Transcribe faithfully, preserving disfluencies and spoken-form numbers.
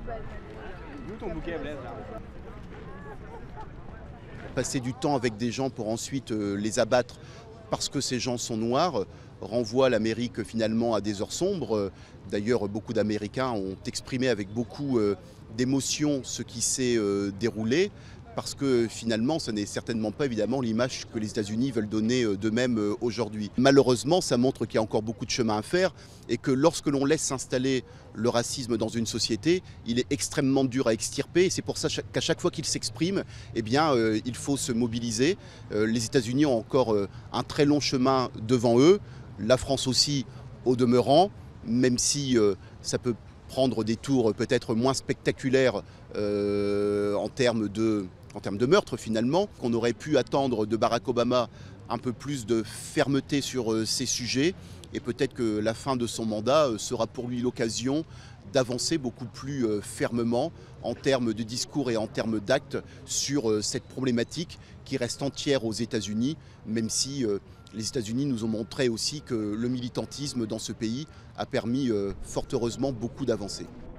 D'où ton bouquet, Blaise, là? Passer du temps avec des gens pour ensuite euh, les abattre parce que ces gens sont noirs euh, renvoie l'Amérique finalement à des heures sombres. Euh, D'ailleurs, beaucoup d'Américains ont exprimé avec beaucoup euh, d'émotion ce qui s'est euh, déroulé. Parce que finalement, ce n'est certainement pas évidemment l'image que les États-Unis veulent donner euh, d'eux-mêmes euh, aujourd'hui. Malheureusement, ça montre qu'il y a encore beaucoup de chemin à faire et que lorsque l'on laisse s'installer le racisme dans une société, il est extrêmement dur à extirper. Et c'est pour ça qu'à chaque fois qu'il s'exprime, eh bien, euh, il faut se mobiliser. Euh, les États-Unis ont encore euh, un très long chemin devant eux. La France aussi, au demeurant, même si euh, ça peut prendre des tours peut-être moins spectaculaires euh, en termes de... en termes de meurtre finalement, qu'on aurait pu attendre de Barack Obama un peu plus de fermeté sur euh, ces sujets et peut-être que la fin de son mandat euh, sera pour lui l'occasion d'avancer beaucoup plus euh, fermement en termes de discours et en termes d'actes sur euh, cette problématique qui reste entière aux États-Unis, même si euh, les États-Unis nous ont montré aussi que le militantisme dans ce pays a permis euh, fort heureusement beaucoup d'avancées.